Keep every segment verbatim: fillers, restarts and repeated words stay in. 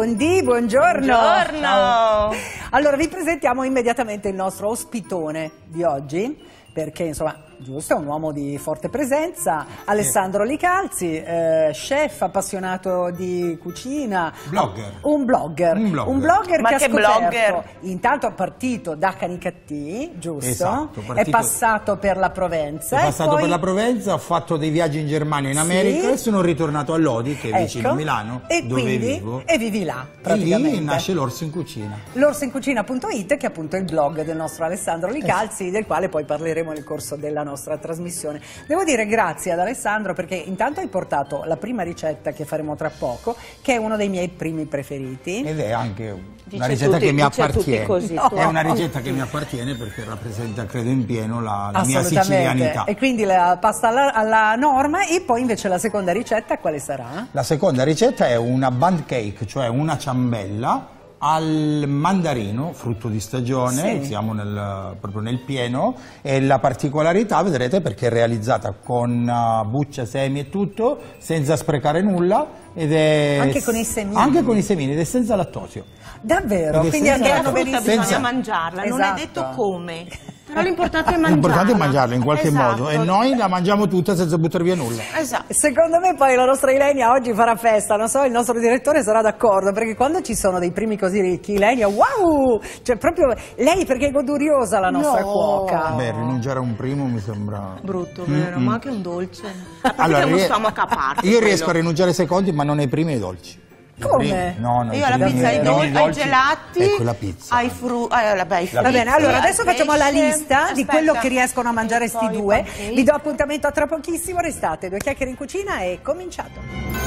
Buondì, buongiorno. Buongiorno. Ciao. Allora vi presentiamo immediatamente il nostro ospitone di oggi, perché insomma, giusto, è un uomo di forte presenza, Alessandro Licalzi, eh, chef appassionato di cucina, blogger. Un blogger, un blogger, un blogger Ma che, che ha scoperto, blogger? intanto è partito da Canicattì, giusto? Esatto, è passato per la Provenza. È passato poi... per la Provenza, ho fatto dei viaggi in Germania e in America, sì. e sono ritornato a Lodi, che è ecco. vicino a Milano, e dove quindi, vivo. E vivi là, E praticamente. lì nasce l'Orso in Cucina. l'orso in cucina punto it, che è appunto il blog del nostro Alessandro Licalzi, del quale poi parleremo nel corso della nostra trasmissione. Devo dire grazie ad Alessandro, perché intanto hai portato la prima ricetta che faremo tra poco, che è uno dei miei primi preferiti. Ed è anche una Dice ricetta tutti- che mi dice appartiene. tutti così. No. È una ricetta che mi appartiene perché rappresenta, credo, in pieno la, la mia Assolutamente. sicilianità. E quindi la pasta alla, alla norma. E poi invece la seconda ricetta quale sarà? La seconda ricetta è una bund cake, cioè una ciambella al mandarino, frutto di stagione, sì. siamo nel, proprio nel pieno, e la particolarità, vedrete, perché è realizzata con uh, buccia, semi e tutto, senza sprecare nulla, ed è Anche con i semini. Anche con i semini, ed è senza lattosio. Davvero? Ed è Quindi senza anche la lattosio. frutta benissimo. bisogna Senza- mangiarla, non Esatto. è detto come. Però l'importante è mangiarla. L'importante è mangiarla in qualche Esatto. modo, e noi la mangiamo tutta senza buttare via nulla. Esatto. Secondo me poi la nostra Ilenia oggi farà festa, non so, il nostro direttore sarà d'accordo, perché quando ci sono dei primi così ricchi, Ilenia, wow! Cioè proprio lei, perché è goduriosa la nostra No. cuoca. Beh, rinunciare a un primo mi sembra... Brutto, vero? Mm-mm. Ma anche un dolce. A parte Allora, che è uno rie- stomaco a parte. io riesco a quello. rinunciare ai secondi, ma non ai primi e ai dolci. I Come? primi- No, no, i Io alla primi- pizza, ai, i dol- primi ai dolci- gelati, Ecco la pizza. ai frutti, eh, vabbè, ai La Va bene, pizza. allora adesso Al facciamo la pesce. lista di Aspetta. quello che riescono a mangiare E sti poi due. pancake. Vi do appuntamento a tra pochissimo, restate. Due chiacchiere in cucina e cominciato.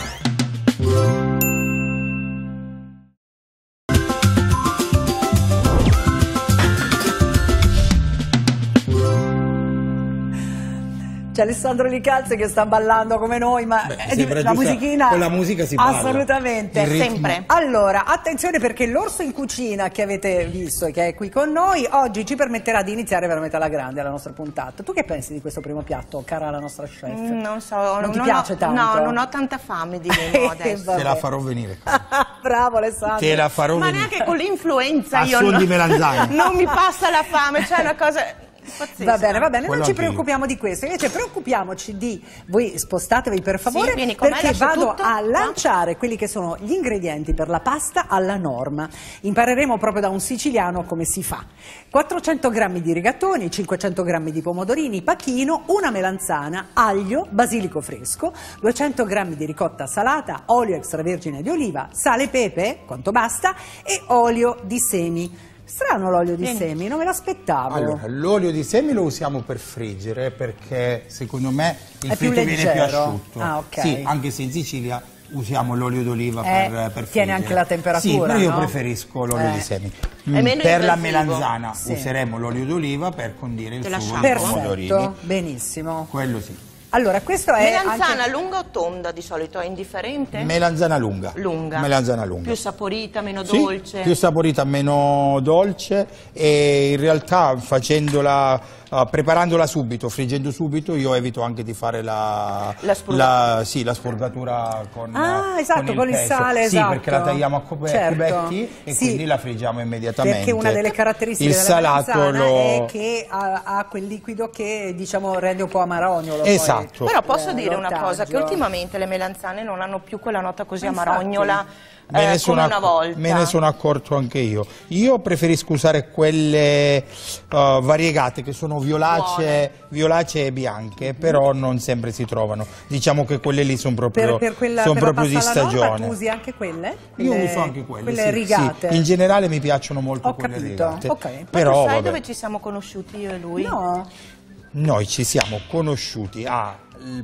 C'è Alessandro Licalzi che sta ballando come noi, ma Beh, è di- sembra la giusta- musichina con la musica si balla. assolutamente. Il ritmo. Sempre. Allora, attenzione, perché l'orso in cucina che avete visto e che è qui con noi oggi ci permetterà di iniziare veramente alla grande la nostra puntata. Tu che pensi di questo primo piatto, cara la nostra chef? Mm, Non so, Non non, ti non piace ho, tanto? No, non ho tanta fame di dirlo adesso. Vabbè. Te la farò venire. Bravo Alessandro. Te la farò Ma venire. neanche con l'influenza A io suon non, di melanzane. non mi passa la fame, cioè è una cosa pazzesca. Va bene, va bene, Quello non ci anche io. preoccupiamo di questo, invece preoccupiamoci di, voi spostatevi per favore, Sì, vieni con me, perché lascio vado tutto. a lanciare quelli che sono gli ingredienti per la pasta alla norma. Impareremo proprio da un siciliano come si fa. quattrocento grammi di rigatoni, cinquecento grammi di pomodorini, pachino, una melanzana, aglio, basilico fresco, duecento grammi di ricotta salata, olio extravergine di oliva, sale e pepe, quanto basta, e olio di semi. Strano l'olio di Vieni. semi, non me l'aspettavo. Allora, l'olio di semi lo usiamo per friggere, perché secondo me il È più fritto viene più leggero. asciutto. Ah, ok. Sì, anche se in Sicilia usiamo l'olio d'oliva Eh, per, per friggere. tiene anche la temperatura, Sì, però io no? preferisco l'olio Eh. di semi. È meno Per la invasivo. melanzana Sì. useremo l'olio d'oliva per condire il Te sugo lasciamo. di Perfetto, pomodorini. benissimo. Quello sì. Allora, questo è Melanzana anche... lunga o tonda di solito? È indifferente? Melanzana lunga. Lunga. Melanzana lunga. Più saporita, meno Sì, dolce? più saporita, meno dolce, e in realtà facendola, uh, preparandola subito, friggendo subito, io evito anche di fare la, La spurgatura. la- sì, la spurgatura con, Ah, esatto, con il pesto. sale, Sì, esatto. perché la tagliamo a cube- Certo. cubetti e Sì, quindi la friggiamo immediatamente. perché una delle caratteristiche il della salato melanzana lo... è che ha, ha quel liquido che, diciamo, rende un po' amarognolo. poi. Esatto. Però posso Eh, dire una l'ortaggio. cosa, che ultimamente le melanzane non hanno più quella nota così Ma infatti. amarognola Me eh, ne, sono come una acc- volta. me ne sono accorto anche io. Io preferisco usare quelle uh, variegate, che sono violacee, violacee e bianche, però non sempre si trovano. Diciamo che quelle lì sono proprio, Per, per quella, son per la proprio di pasta alla norma stagione. tu usi anche quelle? Io Quelle- uso anche quelle, quelle sì, rigate? sì. In generale mi piacciono molto Ho quelle capito, rigate. ok. Ma Però tu sai vabbè, dove ci siamo conosciuti io e lui? No, noi ci siamo conosciuti al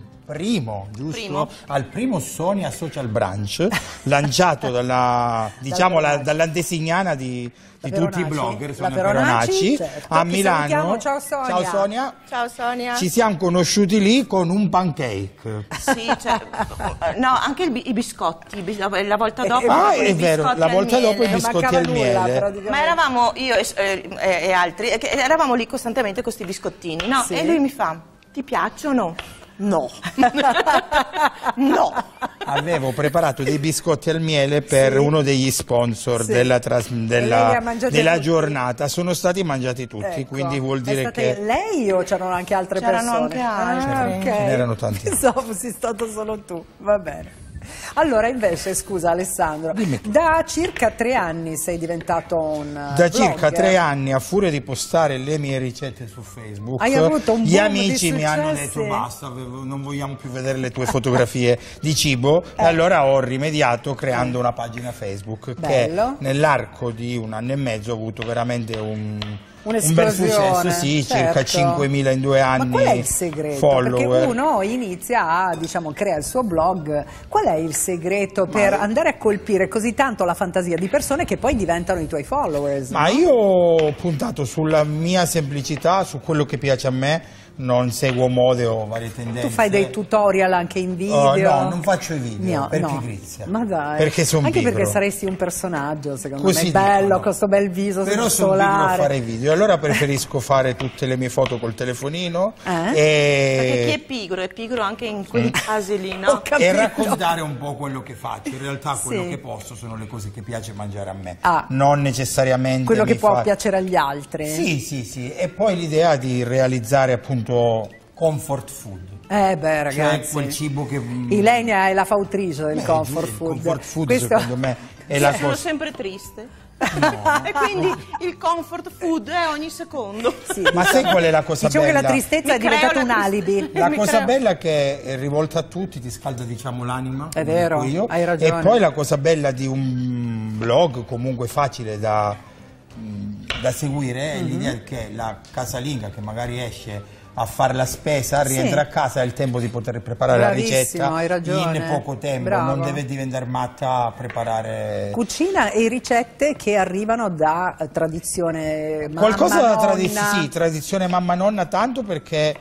primo, giusto? Primo. Al primo Sonia Social Branch, lanciato dalla, diciamo, la- Veronaci. dall'antesignana di, di La tutti i Veronaci. blogger, La Sonia Veronaci, Veronaci, certo, a che Milano. salutiamo. Ciao, Sonia. Ciao Sonia. Ciao Sonia. Ci siamo conosciuti lì con un pancake. Sì, cioè, no, anche il bi- i biscotti, i bis- la volta dopo Ah, con i è vero, biscotti la al volta dopo i miele. non biscotti mancava al nulla, miele. praticamente. Ma eravamo io e, e- e altri, e che eravamo lì costantemente con questi biscottini, no? Sì. E lui mi fa, ti piacciono? No. No. Avevo preparato dei biscotti al miele per Sì. uno degli sponsor Sì. della, tras- lei li della, ha mangiati della tutti? giornata, sono stati mangiati tutti, Ecco. quindi vuol È dire stata che lei o c'erano anche altre C'erano persone? anche altri. Ah, Ce ok. n'erano tanti. Pensavo fossi stato solo tu, va bene. Allora invece, scusa Alessandro, Dimmi tu. da circa tre anni sei diventato un Da circa blogger. tre anni, a furia di postare le mie ricette su Facebook, Hai avuto un gli boom amici di mi hanno successi? detto basta, avevo- non vogliamo più vedere le tue fotografie di cibo, Eh. e allora ho rimediato creando una pagina Facebook Bello. che nell'arco di un anno e mezzo ha avuto veramente un, un bel Un'esplosione, successo, sì, certo. circa cinquemila in due anni. Ma qual è il segreto? follower. Perché uno inizia a, diciamo, crea il suo blog. Qual è il segreto per andare a colpire così tanto la fantasia di persone che poi diventano i tuoi followers? Ma io ho puntato sulla mia semplicità, su quello che piace a me, non seguo mode o varie tendenze. Tu fai dei tutorial anche in video? Oh, no, non faccio i video, No, per no. pigrizia. Ma dai, Perché sono anche pigro. perché saresti un personaggio, secondo Così me, bello, dicono. con questo bel viso Però sono pigro a solare. fare i video, allora preferisco fare tutte le mie foto col telefonino Eh? Perché chi è e, pigro è pigro anche in quei casi lì, Ho no? capito. e raccontare un po' quello che faccio. In realtà quello Sì. che posto sono le cose che piace mangiare a me, Ah. non necessariamente Quello che mi può fa- piacere agli altri. Sì, sì, sì, e poi l'idea di realizzare appunto comfort food. Eh beh, Cioè ragazzi. quel cibo che... Ilenia è la fautrice del Beh, comfort il food. comfort food Questo- secondo me è la Sono cosa... sempre triste. E quindi il comfort food è ogni secondo. Sì, Ma sai qual è la cosa diciamo bella? che la tristezza Mi è diventata creo un la alibi. tristezza. La Mi cosa creo- bella è che è rivolta a tutti, ti scalda diciamo l'anima. È come vero, dico io. hai ragione. E poi la cosa bella di un blog comunque facile da, da seguire è Mhm. l'idea che la casalinga che magari esce a fare la spesa, rientra a casa, ha il tempo di poter preparare Bravissimo, la ricetta hai ragione. in poco tempo, Bravo. non deve diventare matta a preparare... Cucina e ricette che arrivano da eh, tradizione mamma, Qualcosa da nonna. tradizione, sì, tradizione mamma nonna, tanto perché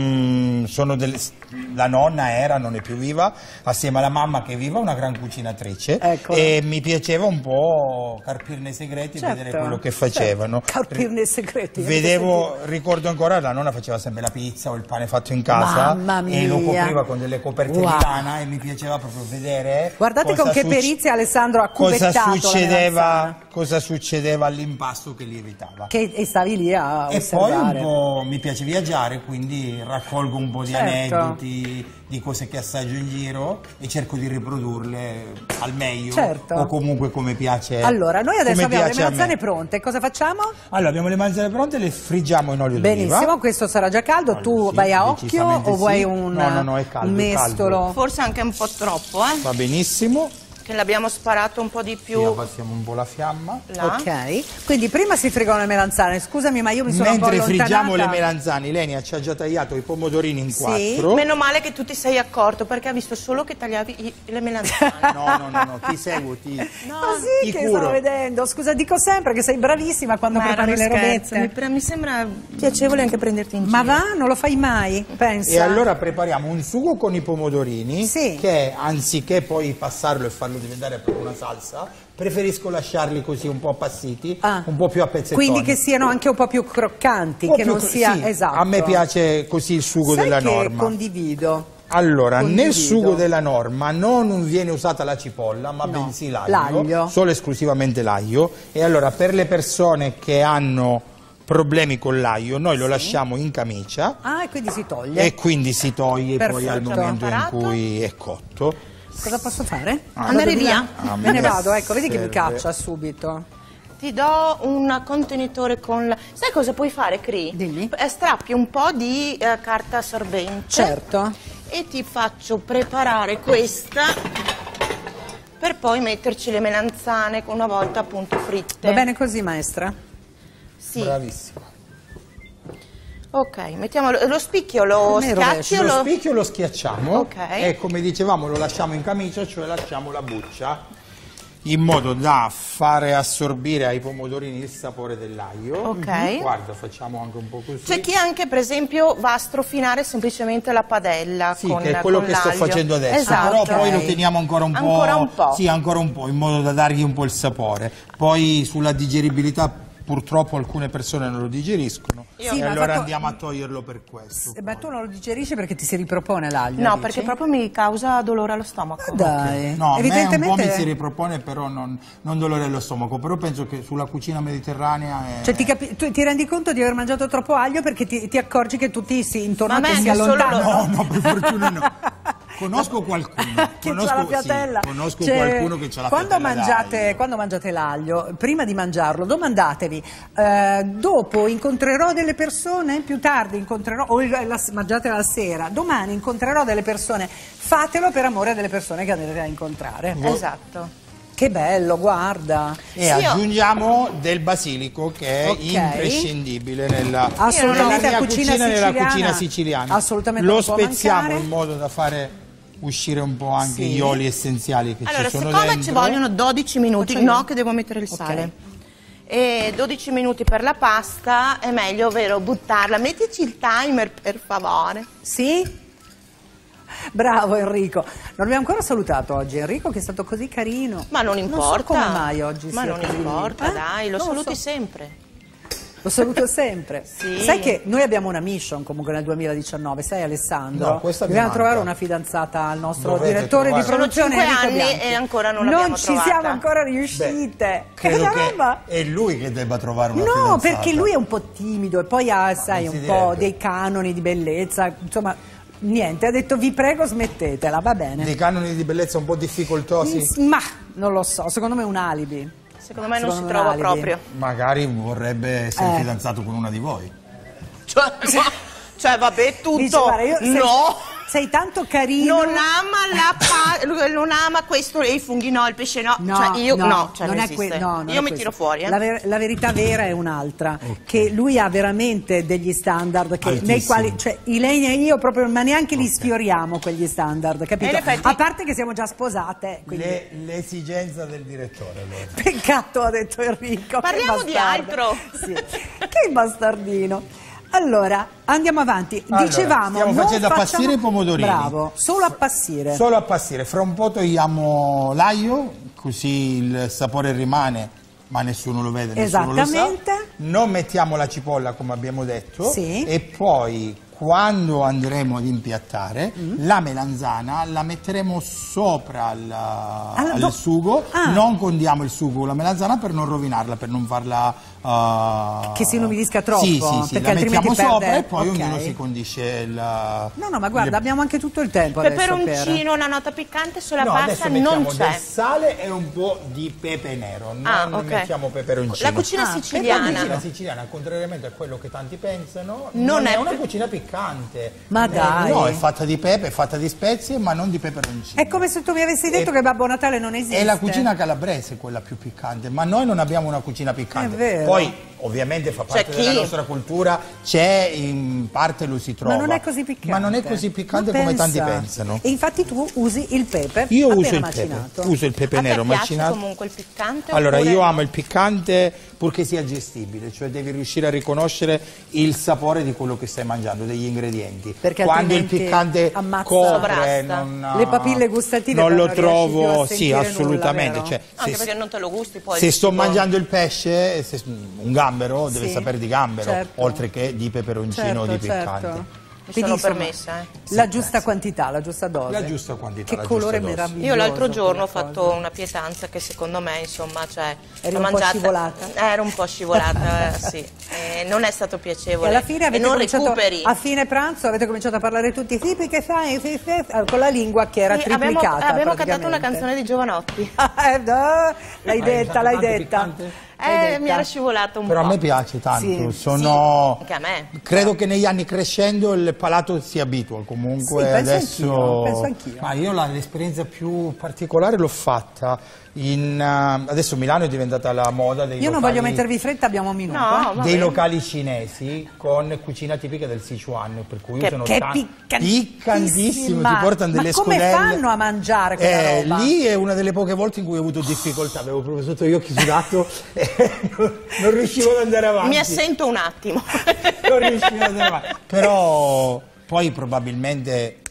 mm, sono delle, la nonna era, non è più viva, assieme alla mamma che viva una gran cucinatrice, Eccola. e mi piaceva un po' carpirne i segreti Certo, e vedere quello che facevano. certo. Carpirne i segreti, avete Vedevo, ricordo ancora, la nonna faceva sempre la pizza o il pane fatto in casa Mamma e lo mia. copriva con delle coperte Wow. di lana e mi piaceva proprio vedere. Guardate cosa con che succe- perizia Alessandro ha cosa cubettato la succedeva, melanzana. cosa succedeva all'impasto che lievitava. Che, e stavi lì a E poi osservare. un po' mi piace viaggiare, quindi raccolgo un po' di Certo. aneddoti, di cose che assaggio in giro e cerco di riprodurle al meglio, Certo. o comunque come piace. Allora, noi adesso come abbiamo le piace a me. melanzane pronte, cosa facciamo? Allora, abbiamo le melanzane pronte, le friggiamo in olio d'oliva. Benissimo, questo sarà già caldo, Allora, tu sì, vai a occhio decisamente o vuoi sì. un, No, no, no, è caldo, un è caldo. mestolo? Forse anche un po' troppo, eh? Va benissimo, Che l'abbiamo sparato un po' di sì, più abbassiamo un po' la fiamma. là. Ok, quindi prima si friggono le melanzane, scusami ma io mi sono Mentre un po' allontanata. friggiamo le melanzane, Ilenia ci ha già tagliato i pomodorini in Sì. quattro. Meno male che tu ti sei accorto perché ha visto solo che tagliavi i- le melanzane. No, no, no, no, ti seguo, ti... Ma sì Ti che curo. stavo vedendo, scusa dico sempre che sei bravissima quando Ma era prepari le uno scherzo, robette. mi, mi sembra piacevole anche prenderti in giro. Ma va, non lo fai mai? Pensa. E allora prepariamo un sugo con i pomodorini, Sì. che anziché poi passarlo e farlo diventare proprio una salsa, preferisco lasciarli così un po' appassiti, Ah. un po' più a pezzettoni. Quindi che siano anche un po' più croccanti, Un po' che più non cro- sia sì, esatto. A me piace così il sugo Sai della che norma. condivido. Allora, Condivido. nel sugo della norma non viene usata la cipolla, ma No, bensì l'aglio, l'aglio. solo esclusivamente l'aglio. E allora per le persone che hanno problemi con l'aglio, noi lo lasciamo in camicia Ah, e quindi si toglie. e quindi si toglie poi al Perfetto. momento in Imparato. cui è cotto. Cosa posso fare? Ah, Vado andare di là? via? Ah, Me ne mi vado, ecco, vedi che mi serve. caccia subito. Ti do un contenitore con la... Sai cosa puoi fare, Cri? Dimmi. Eh, Strappi un po' di eh, carta assorbente. Certo. E ti faccio preparare questa per poi metterci le melanzane una volta appunto fritte. Va bene così, maestra? Sì. Bravissima. Ok, mettiamo lo, lo spicchio, lo Come schiacci o Lo lo... spicchio lo schiacciamo Ok. e come dicevamo lo lasciamo in camicia, cioè lasciamo la buccia in modo da fare assorbire ai pomodorini il sapore dell'aglio. Ok. Guarda, facciamo anche un po' così. C'è chi anche per esempio va a strofinare semplicemente la padella Sì, con che è quello con che sto l'aglio. facendo adesso, Esatto. però poi lo teniamo ancora un po'. Ancora un po'. Sì, ancora un po', in modo da dargli un po' il sapore. Poi sulla digeribilità purtroppo alcune persone non lo digeriscono. Io- e Sì, ma allora fatto- andiamo a toglierlo per questo. Eh, Ma tu non lo digerisci perché ti si ripropone l'aglio? No, dici? perché proprio mi causa dolore allo stomaco. Dai, No, a me un po' evidentemente... mi si ripropone, però non, non dolore allo stomaco, però penso che sulla cucina mediterranea è... Cioè ti, capi- tu ti rendi conto di aver mangiato troppo aglio perché ti, ti accorgi che tutti si, intorno Ma a a te me si anche solo allontanano? No, no, per fortuna no. Conosco qualcuno, che conosco, c'ha la fiatella. sì, conosco Cioè, qualcuno che c'ha la quando fiatella mangiate, d'aglio. quando mangiate l'aglio, prima di mangiarlo, domandatevi, eh, dopo incontrerò delle persone, più tardi incontrerò, o il- la, mangiate la sera, domani incontrerò delle persone, fatelo per amore delle persone che andrete a incontrare. Esatto. Che bello, guarda. E Sì, io- aggiungiamo del basilico che è Ok. imprescindibile nella, Assolutamente, nella mia la cucina cucina, nella siciliana. cucina siciliana. Assolutamente Lo non può spezziamo mancare. in modo da fare uscire un po' anche Sì. gli oli essenziali che Allora, ci sono siccome dentro. ci vogliono dodici minuti, Faccio io? no, che devo mettere il Ok. sale. E dodici minuti per la pasta, è meglio, vero, buttarla. Mettici il timer, per favore. Sì? Bravo Enrico. Non abbiamo ancora salutato oggi Enrico che è stato così carino. Ma non importa. Non so come mai oggi Ma sia non così. importa, Eh? dai, lo Non saluti so. sempre. Lo saluto sempre. Sì. Sai che noi abbiamo una mission comunque nel duemiladiciannove, sai Alessandro? No, questa mi Dobbiamo manca. trovare una fidanzata al nostro Dovete direttore di trovare. produzione Sono cinque Enrico anni Bianchi. e ancora non Non l'abbiamo ci trovata. siamo ancora Beh, riuscite. credo che che roba! è lui che debba trovare una No, fidanzata. perché lui è un po' timido e poi ha, sai, non un si po' direbbe. dei canoni di bellezza, insomma, niente, ha detto vi prego smettetela, va bene. Dei canoni di bellezza un po' difficoltosi. Ma non lo so, secondo me è un alibi. Secondo me non Secondo si me trova è un alibi. proprio. Magari vorrebbe essere Eh. fidanzato con una di voi. Cioè, ma- cioè, vabbè, tutto. Dice, guarda, io- sei, no. sei tanto carino. Non ama la pa- lui non ama questo e i funghi no, il pesce no. No, cioè io no, no, cioè non non, è que- esiste. no, non io è mi questo. tiro fuori, eh. La, ver- la verità vera è un'altra, che lui ha veramente degli standard che, nei Altissimi. quali, cioè, Ilenia e io proprio, ma neanche li sfioriamo quegli standard, capito? E in effetti- A parte che siamo già sposate, quindi... Le- l'esigenza del direttore allora. Peccato, ha detto Enrico. che Parliamo di bastardo. altro. Sì. Che bastardino. Allora, andiamo avanti. Allora, Dicevamo, stiamo non facendo facciamo- appassire i pomodorini. Bravo, solo appassire. Solo appassire, fra un po' togliamo l'aglio, così il sapore rimane, ma nessuno lo vede, nessuno lo sa. Esattamente. Non mettiamo la cipolla come abbiamo detto Sì. e poi quando andremo ad impiattare Mm. la melanzana la metteremo sopra al, al do- sugo, Ah. non condiamo il sugo con la melanzana per non rovinarla, per non farla... uh, Che si inumidisca troppo, Sì, sì, sì, perché la altrimenti mettiamo sopra perde- e poi ok. ognuno si condisce il... No, no, ma guarda, le- abbiamo anche tutto il tempo adesso per... Peperoncino, una nota piccante sulla No, pasta adesso non mettiamo c'è. del sale e un po' di pepe nero, non Ah, ok. mettiamo peperoncino. La cucina Ah, La siciliana. cucina siciliana, contrariamente a quello che tanti pensano, Non non, è è una pe- cucina piccante. Ma Eh, dai. No, è fatta di pepe, è fatta di spezie, ma non di peperoncino. È come se tu mi avessi detto E- che Babbo Natale non esiste. È la cucina calabrese quella più piccante, ma noi non abbiamo una cucina piccante. È vero. Poi, ovviamente, fa parte C'è della chi? nostra cultura, c'è, in parte lo si trova. Ma non è così piccante. Ma non è così piccante Ma come pensa. tanti pensano. E infatti tu usi il pepe Io appena uso il macinato. pepe, uso il pepe A te nero piace macinato. comunque il piccante? Allora, oppure io no? amo il piccante purché sia gestibile, cioè devi riuscire a riconoscere il sapore di quello che stai mangiando, degli ingredienti. Perché quando il altrimenti piccante ammazza- copre, sovrasta. non, Le papille gustative non poi lo non riesci più a trovo, sì, sentire nulla, assolutamente. vero? Cioè, Anche se, perché non te lo gusti poi. se il sto cibo. mangiando il pesce, se- un gambero deve Sì, sapere di gambero, certo. oltre che di peperoncino o di Certo, piccante. certo. Mi Quindi, sono insomma, permessa, eh. La giusta quantità, la giusta dose. La giusta quantità, Che la colore giusta dose. meraviglioso. Io l'altro giorno ho quella fatto cosa. una pietanza che secondo me, insomma, cioè, Eri l'ho un po' mangiata. scivolata? Era un po' scivolata, eh, sì. E non è stato E piacevole. alla fine e avete non cominciato, recuperi. a fine pranzo avete cominciato a parlare tutti, sì, perché sai, sì, sì", con la lingua che era Sì, abbiamo, triplicata. abbiamo cantato una praticamente. canzone di Giovanotti. Eh, no, l'hai Hai detta, usato l'hai tanto detta. piccante? L'hai Eh, detta. mi era scivolato un Però po'. a me piace tanto, Sì, sono... sì, anche a me. Credo che negli anni crescendo il palato si abitua comunque Sì, penso adesso. anch'io, penso anch'io. Ma io la- l'esperienza più particolare l'ho fatta in uh, adesso Milano è diventata la moda dei Io non locali, voglio mettervi fretta, abbiamo un minuto. No, eh. va dei bene. locali cinesi con cucina tipica del Sichuan, per cui Che- usano Che ta- piccantissima. piccantissimo, ti portano delle Ma come scodelle. fanno a mangiare quella Eh, roba? lì è una delle poche volte in cui ho avuto difficoltà, avevo proprio sotto gli occhi sudato e non, non riuscivo ad andare avanti. Mi assento un attimo. Non riuscivo ad andare avanti. Però poi probabilmente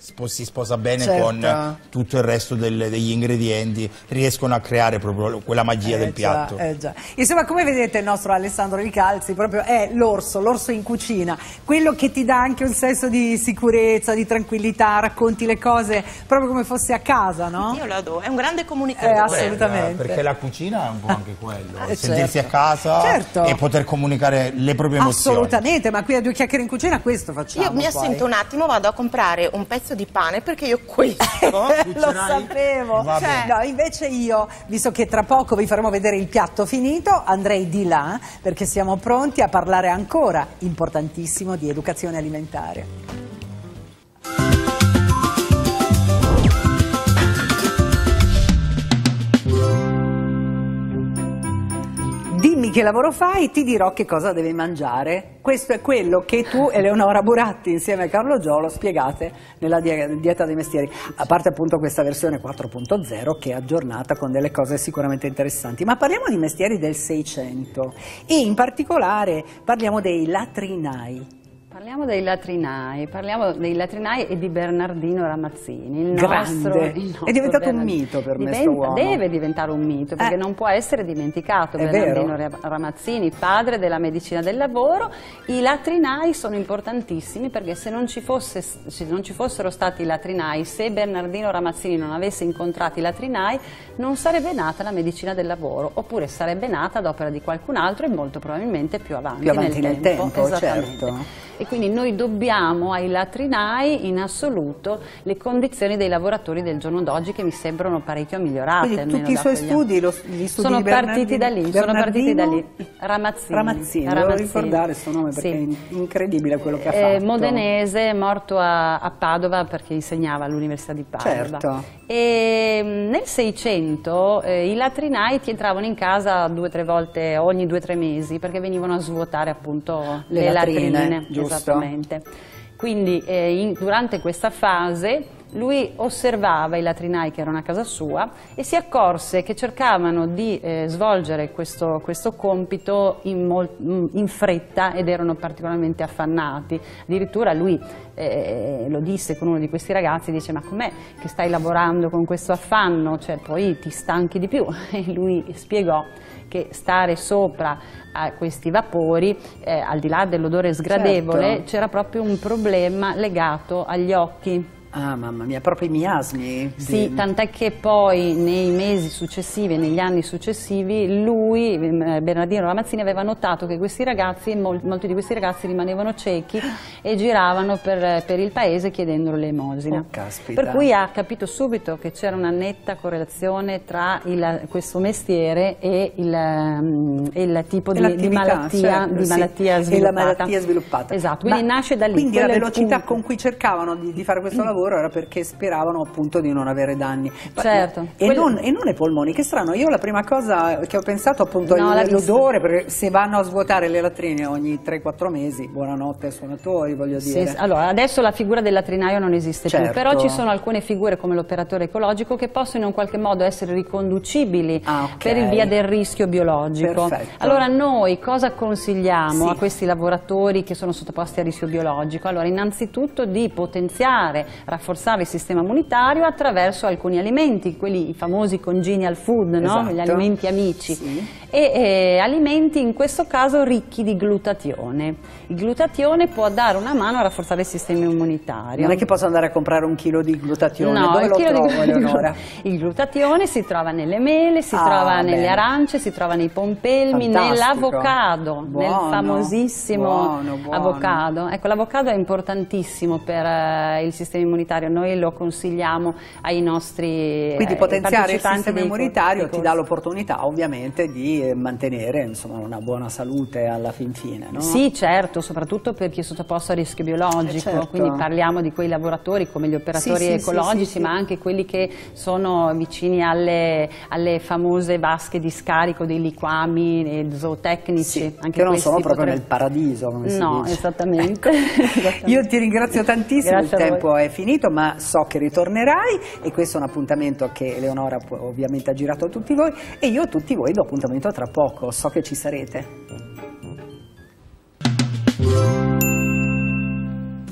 si sposa bene certo. con tutto il resto del, degli ingredienti, riescono a creare proprio quella magia eh del già, piatto. Eh già. Insomma, come vedete il nostro Alessandro Ricalzi proprio è l'orso, l'orso in cucina, quello che ti dà anche un senso di sicurezza, di tranquillità, racconti le cose proprio come fosse a casa, no? Io lo adoro, è un grande comunicatore. Eh, assolutamente. Perché la cucina è un po' anche quello, Eh, sentirsi certo. a casa Certo. e poter comunicare le proprie emozioni. Assolutamente, ma qui a Due Chiacchiere in Cucina questo facciamo. Io mi poi. assento un attimo, vado a comprare un pezzo di pane perché io questo Lo sapevo. Va bene. No, invece io, visto che tra poco vi faremo vedere il piatto finito, andrei di là perché siamo pronti a parlare ancora, importantissimo, di educazione alimentare. Dimmi che lavoro fai, ti dirò che cosa devi mangiare. Questo è quello che tu, Eleonora Buratti, insieme a Carlo Giolo, spiegate nella Dieta dei Mestieri. A parte appunto questa versione quattro punto zero che è aggiornata con delle cose sicuramente interessanti. Ma parliamo di mestieri del Seicento e in particolare parliamo dei latrinai. Parliamo dei latrinai, parliamo dei latrinai e di Bernardino Ramazzini. Il Grande, nostro, il nostro è diventato un Bernardino. mito per me Diventa, sto uomo. Deve diventare un mito perché Eh. non può essere dimenticato. È Bernardino vero. Ramazzini, padre della medicina del lavoro. I latrinai sono importantissimi perché se non ci, fosse, se non ci fossero stati i latrinai, se Bernardino Ramazzini non avesse incontrato i latrinai, non sarebbe nata la medicina del lavoro, oppure sarebbe nata ad opera di qualcun altro e molto probabilmente più avanti, Più avanti nel tempo, Esattamente. certo. E quindi noi dobbiamo ai latrinai in assoluto le condizioni dei lavoratori del giorno d'oggi che mi sembrano parecchio migliorate. Quindi almeno tutti i da suoi quegli studi, anni. lo, gli studi sono di partiti da lì, sono partiti da lì. Ramazzini, Ramazzini. Ramazzini, devo ricordare questo nome perché Sì. è incredibile quello che ha Eh, fatto. modenese, morto a, a Padova perché insegnava all'Università di Padova. Certo. E mh, nel Seicento eh, i latrinai ti entravano in casa due o tre volte ogni due o tre mesi perché venivano a svuotare appunto Le le, latrine, latrine. giusto. Esattamente. Quindi eh, in- durante questa fase lui osservava i latrinai che erano a casa sua e si accorse che cercavano di eh, svolgere questo, questo compito in, mol- in fretta ed erano particolarmente affannati. Addirittura lui eh, lo disse con uno di questi ragazzi, dice: ma com'è che stai lavorando con questo affanno? Cioè poi ti stanchi di più. E lui spiegò che stare sopra a questi vapori, eh, al di là dell'odore sgradevole, Certo. c'era proprio un problema legato agli occhi. Ah, mamma mia, proprio i miasmi. Sì, Di- tant'è che poi nei mesi successivi, negli anni successivi, lui, eh, Bernardino Ramazzini, aveva notato che questi ragazzi, mol- molti di questi ragazzi rimanevano ciechi e giravano per, per il paese chiedendo l'elemosina. Oh, caspita. Per cui ha capito subito che c'era una netta correlazione tra il- questo mestiere e il, mm, e il tipo E di, di l'attività, malattia, certo, di sì. malattia E la sviluppata. malattia sviluppata. Esatto, quindi Ma nasce da lì. Quindi la quello è il velocità punto. con cui cercavano di, di fare questo lavoro era perché speravano appunto di non avere danni. Ma- Certo. E, Quello- non, e non i polmoni, che strano, io la prima cosa che ho pensato appunto No, è l'ha visto. l'odore, perché se vanno a svuotare le latrine ogni tre quattro mesi, buonanotte ai suonatori, voglio Sì, dire. sì. Allora, adesso la figura del latrinaio non esiste Certo. più, però ci sono alcune figure come l'operatore ecologico che possono in qualche modo essere riconducibili Ah, ok. per il via del rischio biologico. Perfetto. Allora noi cosa consigliamo Sì. a questi lavoratori che sono sottoposti a rischio biologico? Allora, innanzitutto di potenziare, rafforzare il sistema immunitario attraverso alcuni alimenti, quelli i famosi congenial food, no? Esatto. Gli alimenti amici. Sì. E eh, alimenti in questo caso ricchi di glutatione. Il glutatione può dare una mano a rafforzare il sistema immunitario. Non è che posso andare a comprare un chilo di glutatione, No, dove il lo chilo trovo, di- Eleonora? Il glutatione si trova nelle mele, si Ah, trova nelle bene. arance, si trova nei pompelmi, Fantastico. nell'avocado, Buono, nel famosissimo buono, buono. avocado. Ecco, l'avocado è importantissimo per eh, il sistema immunitario, noi lo consigliamo ai nostri Quindi eh, potenziare il partecipanti sistema dei immunitario corsi- ti dà l'opportunità ovviamente di eh, mantenere insomma, una buona salute alla fin fine, no? Sì, certo, soprattutto per chi è sottoposto a rischio biologico, Eh, certo. quindi parliamo di quei lavoratori come gli operatori Sì, sì, ecologici, sì, sì, ma sì. anche quelli che sono vicini alle, alle famose vasche di scarico dei liquami e zootecnici. Sì, anche che non questi sono proprio potrebbero- nel paradiso, come si No, dice. esattamente. Esattamente. Io ti ringrazio tantissimo, Grazie il a voi. tempo è finito, ma so che ritornerai e questo è un appuntamento che Eleonora pu- ovviamente ha girato a tutti voi e io a tutti voi do appuntamento tra poco, so che ci sarete.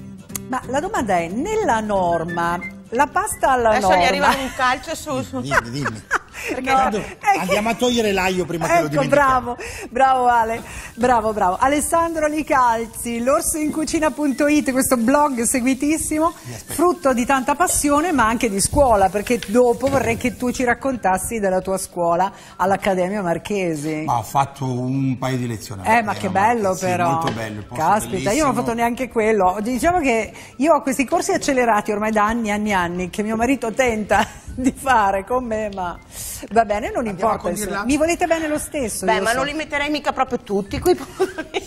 Ma la domanda è, nella norma, la pasta alla Adesso norma... gli arriva un calcio su... su. Dimmi, dimmi. Perché No, no, è Andiamo che- a togliere l'aglio prima che lo Ecco, dimentichiamo. bravo, bravo Ale, bravo, bravo. Alessandro Licalzi, l'orsoincucina punto it, questo blog seguitissimo, frutto di tanta passione ma anche di scuola, perché dopo vorrei che tu ci raccontassi della tua scuola all'Accademia Marchesi. Ma ho fatto un paio di lezioni. Eh, ma che bello sì, però. molto bello. Il posto Caspita, io non ho bellissimo. fatto neanche quello. Diciamo che io ho questi corsi accelerati ormai da anni e anni e anni, che mio marito tenta di fare con me, ma va bene, non Andiamo importa. a condirla? insomma. Mi volete bene lo stesso. Beh, io ma so. non li metterei mica proprio tutti quei pomodorini.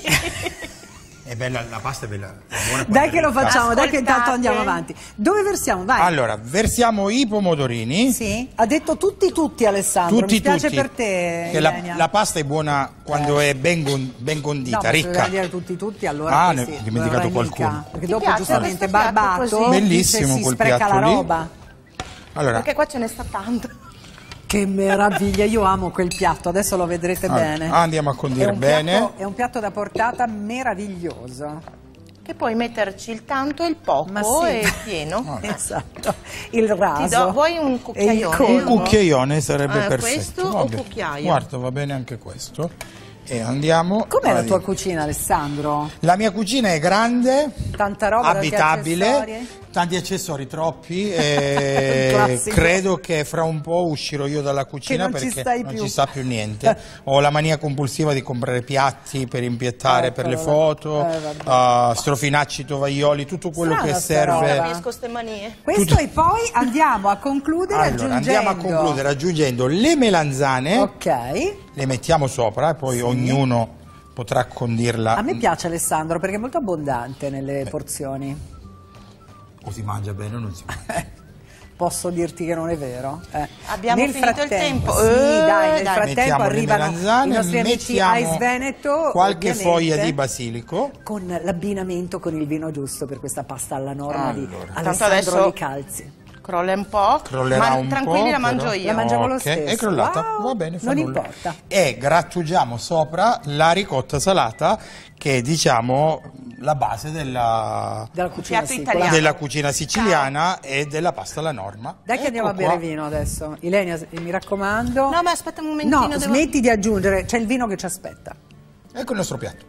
È bella, la pasta è bella. È buona, Dai che lo quella facciamo, dai che Ascoltate. intanto andiamo avanti. Dove versiamo? Vai. Allora, versiamo i pomodorini. Sì, ha detto tutti tutti Alessandro, Tutti, mi spiace tutti. per te Che la, Ilenia. la pasta è buona quando è ben, gon- ben No, condita, ma se ricca. doveva dire tutti tutti allora Ah, questi ne ho dimenticato vorrei mica, qualcuno. perché Ti dopo piace giustamente questo piatto Barbato così? Bellissimo dice si quel spreca piatto la lì. roba. Allora, Perché qua ce ne sta tanto. Che meraviglia, io amo quel piatto, adesso lo vedrete Allora, bene. andiamo a È condire un bene. piatto- è un piatto da portata meraviglioso. Che puoi metterci il tanto e il poco Ma sì. e il pieno. Esatto, il raso. Ti do, vuoi un e il cucchiaione? colmo. un cucchiaione sarebbe Eh, perfetto. questo o Vabbè. cucchiaio? Guarda, va bene anche questo. E andiamo. Com'è la a tua dire. cucina, Alessandro? La mia cucina è grande, Tanta roba, tanti abitabile, accessori? tanti accessori troppi e Un classico. credo che fra un po' uscirò io dalla cucina Che non ci perché stai non più. ci sta più niente. Ho la mania compulsiva di comprare piatti per impiattare per le Eccolo. foto, Eh, vabbè. uh, strofinacci, tovaglioli, tutto quello Strana che sta serve. roba. Capisco ste manie. Questo e poi andiamo a concludere Allora, aggiungendo... andiamo a concludere aggiungendo le melanzane, Ok. le mettiamo sopra e poi ognuno potrà condirla. A me piace Alessandro perché è molto abbondante nelle porzioni. O si mangia bene o non si mangia. Posso dirti che non è vero? Eh. Abbiamo Nel finito il frattempo- tempo. Sì, Eh, dai, nel dai. frattempo Mettiamo le arrivano melanzane, i nostri amici mettiamo Ice Veneto, qualche ovviamente, foglia di basilico. con l'abbinamento con il vino giusto per questa pasta alla norma di Allora. Tanto Alessandro adesso- Licalzi. Crolla un po'. Crollerà ma un tranquilli, po', la mangio però. io. La mangiamo lo Ok, stesso. è crollata, Wow, va bene, fa non nulla. importa. E grattugiamo sopra la ricotta salata che è diciamo la base della, Della cucina Piatto sicola. italiano. della cucina siciliana e della pasta alla norma. Dai che andiamo a Ecco bere qua. vino adesso. Ilenia, mi raccomando. No, ma aspetta un momentino. No, devo- smetti di aggiungere, c'è il vino che ci aspetta. Ecco il nostro piatto.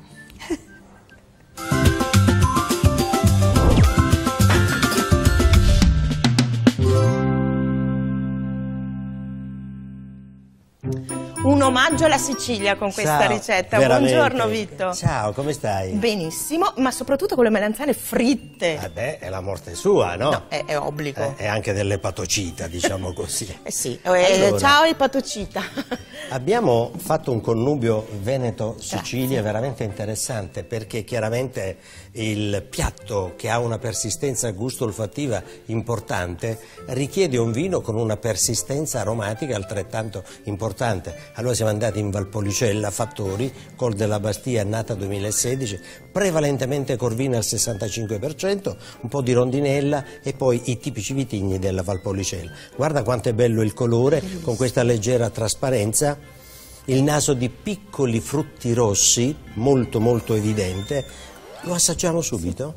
Un omaggio alla Sicilia con questa Ciao, ricetta. veramente. Buongiorno Vitto. Ciao, come stai? Benissimo, ma soprattutto con le melanzane fritte. Eh beh, è la morte sua, no? No, è, è obbligo. Eh, è anche dell'epatocita, diciamo così. Eh sì, eh, Allora. ciao epatocita. Abbiamo fatto un connubio Veneto-Sicilia veramente interessante perché chiaramente il piatto che ha una persistenza gusto-olfattiva importante richiede un vino con una persistenza aromatica altrettanto importante. Allora siamo andati in Valpolicella, Fattori, Col della Bastia, nata duemilasedici, prevalentemente Corvina al sessantacinque per cento, un po' di rondinella e poi i tipici vitigni della Valpolicella. Guarda quanto è bello il colore con questa leggera trasparenza. Il naso di piccoli frutti rossi, molto molto evidente. Lo assaggiamo subito?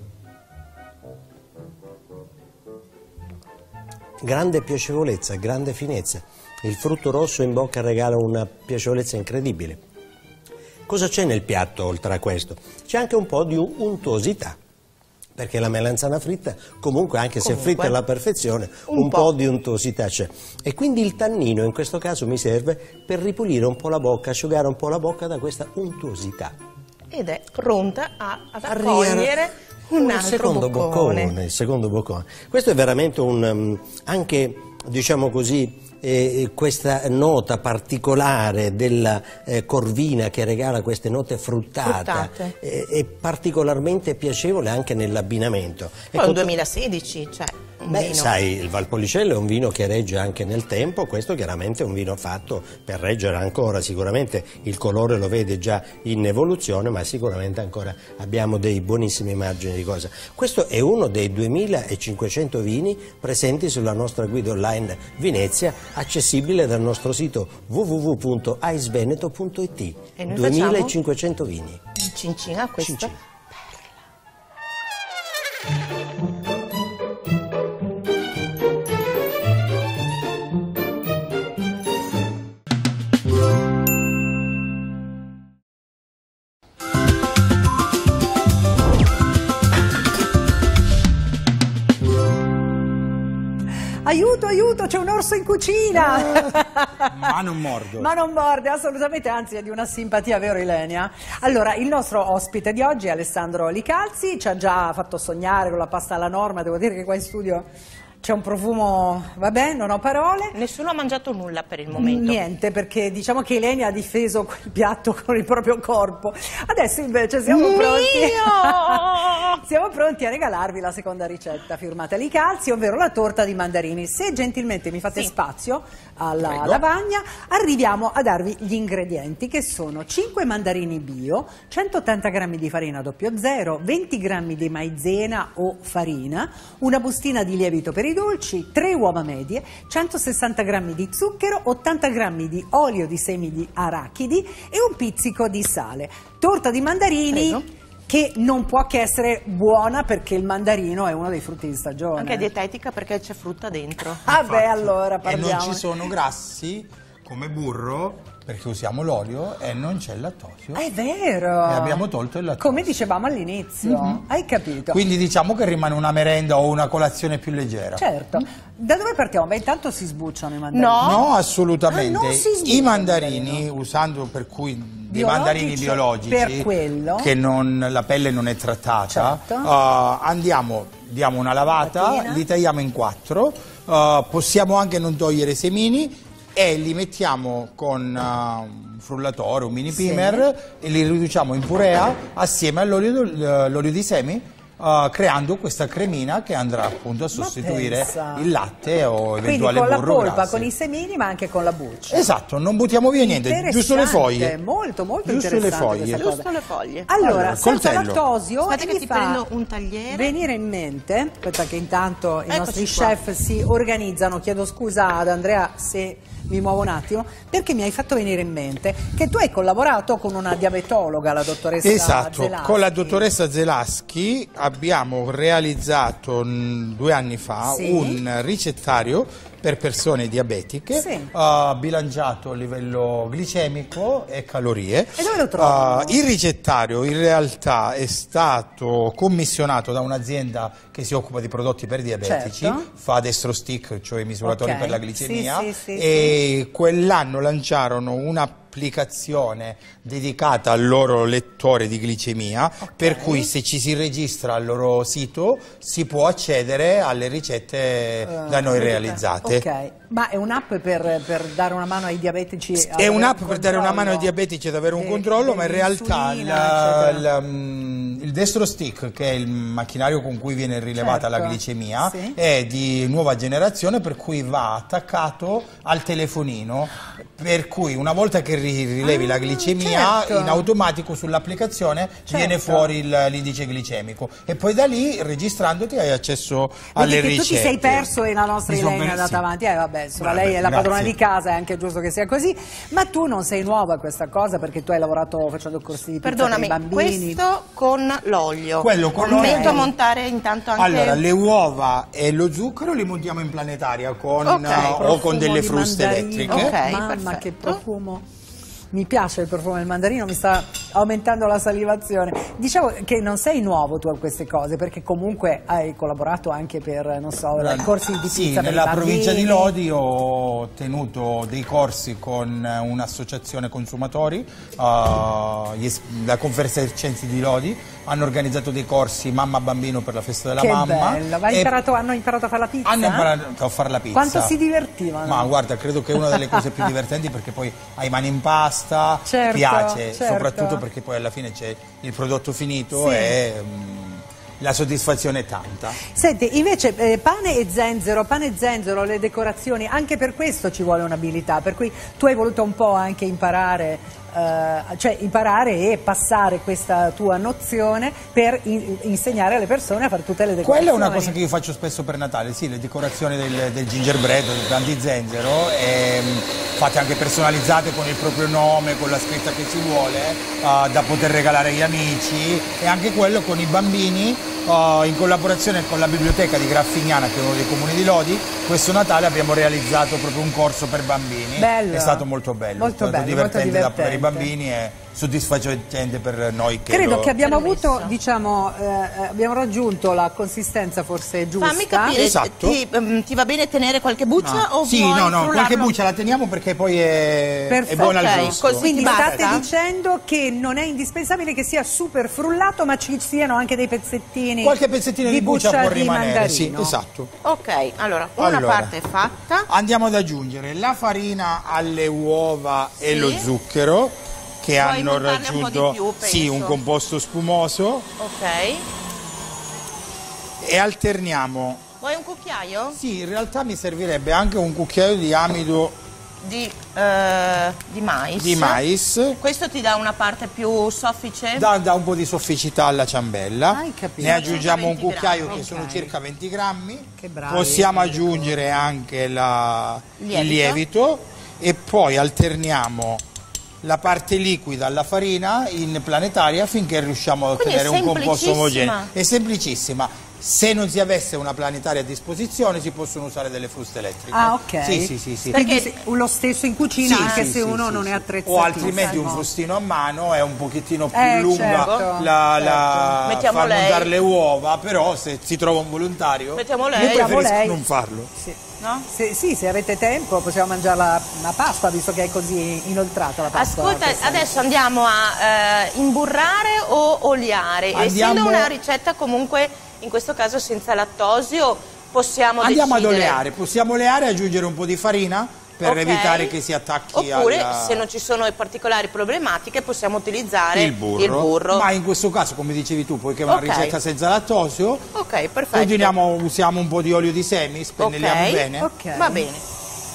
Grande piacevolezza, grande finezza. Il frutto rosso in bocca regala una piacevolezza incredibile. Cosa c'è nel piatto oltre a questo? C'è anche un po' di untuosità. Perché la melanzana fritta, comunque, anche se Comunque, fritta alla perfezione, un un, po'. po' di untuosità c'è. E quindi il tannino in questo caso mi serve per ripulire un po' la bocca, asciugare un po' la bocca da questa untuosità. Ed è pronta a, ad Arriva- accogliere un il altro secondo boccone. boccone, il secondo boccone. Questo è veramente un, um, anche, diciamo così, eh, questa nota particolare della eh, corvina che regala queste note fruttate, Fruttate. eh, è particolarmente piacevole anche nell'abbinamento. Poi Ecco, un duemilasedici, cioè un Beh, vino. sai, il Valpolicella è un vino che regge anche nel tempo, questo chiaramente è un vino fatto per reggere ancora, sicuramente il colore lo vede già in evoluzione, ma sicuramente ancora abbiamo dei buonissimi margini di cosa. Questo è uno dei duemilacinquecento vini presenti sulla nostra guida online Venezia, accessibile dal nostro sito w w w punto iceveneto punto it. E noi duemilacinquecento vini. Cincina questa. Cincin. Aiuto, aiuto, c'è un orso in cucina! Ma non mordo. Ma non morde, assolutamente, anzi è di una simpatia, vero Ilenia? Allora, il nostro ospite di oggi è Alessandro Licalzi, ci ha già fatto sognare con la pasta alla norma, devo dire che qua in studio c'è un profumo, vabbè, non ho parole. Nessuno ha mangiato nulla per il momento. Niente, perché diciamo che Ilenia ha difeso quel piatto con il proprio corpo. Adesso invece siamo Mio! pronti. Siamo pronti a regalarvi la seconda ricetta firmata Licalzi, ovvero la torta di mandarini. Se gentilmente mi fate Sì. spazio alla Prego. lavagna, arriviamo a darvi gli ingredienti, che sono cinque mandarini bio, centottanta grammi di farina zero zero, venti grammi di maizena o farina, una bustina di lievito per i dolci, tre uova medie, centosessanta grammi di zucchero, ottanta grammi di olio di semi di arachidi e un pizzico di sale. Torta di mandarini. Prego. Che non può che essere buona, perché il mandarino è uno dei frutti di stagione. Anche dietetica, perché c'è frutta dentro. Ah beh, Infatti. allora E parliamo. non ci sono grassi come burro, perché usiamo l'olio e non c'è il lattosio. È vero. E abbiamo tolto il lattosio. Come dicevamo all'inizio, hai capito? Quindi diciamo che rimane una merenda o una colazione più leggera. Certo. Da dove partiamo? Beh, intanto si sbucciano i mandarini. No. No, assolutamente. Ah, non si sbuccia I il mandarini, usando per cui dei Biologici, mandarini biologici, per quello. che non, la pelle non è trattata, Certo. uh, andiamo, diamo una lavata, Mattina. li tagliamo in quattro, uh, possiamo anche non togliere i semini e li mettiamo con uh, un frullatore, un mini Sì. primer e li riduciamo in purea assieme all'olio l'olio di semi. Uh, creando questa cremina che andrà appunto a sostituire pensa. il latte o Quindi eventuale con la burro polpa, grassi. con i semini, ma anche con la buccia. Esatto, non buttiamo via niente, giusto le foglie. Interessante, molto molto Giusto le interessante foglie. questa cosa. Giusto le foglie. Allora, Allora, senza coltello. lattosio, Aspetta e che mi ti fa prendo un tagliere. venire in mente, aspetta che intanto i Eccoci nostri qua. chef si organizzano, chiedo scusa ad Andrea se mi muovo un attimo, perché mi hai fatto venire in mente che tu hai collaborato con una diabetologa, la dottoressa Esatto, Zelaschi. con la dottoressa Zelaschi abbiamo realizzato mh, due anni fa Sì. un ricettario per persone diabetiche, Sì. uh, bilanciato a livello glicemico e calorie. E dove lo trovo? Uh, il ricettario in realtà è stato commissionato da un'azienda che si occupa di prodotti per diabetici, Certo. fa destro stick, cioè i misuratori Ok. per la glicemia, Sì, sì, sì, e quell'anno lanciarono un'applicazione dedicata al loro lettore di glicemia, per cui se ci si registra al loro sito si può accedere alle ricette da noi realizzate. Ok, ma è un'app per, per dare una mano ai diabetici? ad È avere un'app un per dare una mano ai controllo? diabetici ad avere un De- controllo, ma in realtà il, dell'insulina, eccetera. il, mm, il destro stick, che è il macchinario con cui viene rilevata Certo, la glicemia, sì. è di nuova generazione, per cui va attaccato al telefonino, per cui una volta che ri- rilevi Ah, la glicemia, certo. in automatico sull'applicazione Certo. viene fuori il- l'indice glicemico, e poi da lì, registrandoti, hai accesso Vedi alle che ricette. tu ti sei perso e la nostra Mi sono Ilenia è perso, andata sì. avanti, eh vabbè, insomma, Vabbè, lei è la padrona grazie. di casa, è anche giusto che sia così, ma tu non sei nuova a questa cosa, perché tu hai lavorato facendo corsi di pizza Perdonami, per i bambini. questo con l'olio. Quello con Mi l'olio. metto a montare intanto anche... Allora, le uova e lo zucchero li montiamo in planetaria con, Ok. eh, o Profumo con delle di fruste mandarino. elettriche. Ok, Mamma, perfetto. che profumo. Mi piace il profumo del mandarino, mi sta aumentando la salivazione. Dicevo che non sei nuovo tu a queste cose, perché comunque hai collaborato anche per, non so, corsi di pizza Sì, per i nella bambini. provincia di Lodi ho tenuto dei corsi con un'associazione consumatori, uh, gli es- la Conferenza di Lodi, hanno organizzato dei corsi mamma bambino per la festa della Che mamma. bello, Ma hai e imparato- hanno imparato a fare la pizza? hanno imparato a fare la pizza. Quanto si divertivano? Ma guarda, credo che è una delle cose più divertenti, perché poi hai mani in pasta, Certo, piace, certo. soprattutto perché poi alla fine c'è il prodotto finito Sì. e mm, la soddisfazione è tanta. Senti, invece eh, pane e zenzero, pane e zenzero, le decorazioni, anche per questo ci vuole un'abilità, per cui tu hai voluto un po' anche imparare, eh, cioè imparare e passare questa tua nozione per in- insegnare alle persone a fare tutte le decorazioni. Quella è una cosa che io faccio spesso per Natale, sì, le decorazioni del, del gingerbread, del pan di zenzero, e, mh, fatte anche personalizzate con il proprio nome, con la scritta che si vuole, uh, da poter regalare agli amici, e anche quello con i bambini, uh, in collaborazione con la biblioteca di Graffignana, che è uno dei comuni di Lodi, questo Natale abbiamo realizzato proprio un corso per bambini. Bello. È stato molto bello, Molto è stato bello, divertente, molto da- per i divertente. bambini e soddisfacente per noi che Credo lo- che abbiamo Permesso. avuto, diciamo, eh, abbiamo raggiunto la consistenza forse giusta. Fammi capire, Esatto. ti, ehm, ti va bene tenere qualche buccia o Sì, vuoi no, no, qualche frullarlo? buccia la teniamo perché poi è, è Perfetto. buona Ok, al gusto. così Quindi ti basta? state dicendo che non è indispensabile che sia super frullato, ma ci siano anche dei pezzettini Qualche pezzettino di buccia può di rimanere, sì, mandarino. esatto. Ok, allora, una Allora. parte è fatta. Andiamo ad aggiungere la farina alle uova e Sì. lo zucchero che Vuoi hanno montarne un po' di raggiunto più, sì, penso. un composto spumoso Ok. e alterniamo. Vuoi un cucchiaio? Sì, in realtà mi servirebbe anche un cucchiaio di amido Di, eh, di mais. di mais. Questo ti dà una parte più soffice? Dà, dà un po' di sofficità alla ciambella. Hai capito. Ne aggiungiamo un centoventi cucchiaio grammi, che sono ok. circa venti grammi. Che bravi. Possiamo aggiungere anche la- Lievito. il lievito e poi alterniamo la parte liquida alla farina in planetaria finché riusciamo a Quindi è ottenere un composto semplicissima. omogeneo. È semplicissima. Se non si avesse una planetaria a disposizione si possono usare delle fruste elettriche. Ah, ok. Sì, sì, sì, sì. Quindi Perché- se- lo stesso in cucina, Sì, anche sì, se sì, uno sì, non sì. è attrezzato. O altrimenti un frustino a mano è un pochettino più Eh, lunga certo, la, la certo. Mettiamo far lei. montare le uova, però se si trova un volontario Mettiamo lei. io Mettiamo preferisco lei. non farlo. Sì. No? Se, sì, se avete tempo possiamo mangiare la, la pasta, visto che è così inoltrata la pasta. Ascolta, questa. adesso andiamo a eh, imburrare o oliare. Andiamo- Essendo una ricetta comunque, in questo caso senza lattosio, possiamo Andiamo ad decidere. oleare, possiamo oleare e aggiungere un po' di farina per Ok. evitare che si attacchi Oppure, alla- se non ci sono particolari problematiche, possiamo utilizzare il burro. il burro. Ma in questo caso, come dicevi tu, poiché è una Ok. ricetta senza lattosio, Ok, perfetto. continuiamo, usiamo un po' di olio di semi, spennelliamo Ok. bene. Ok. Va bene.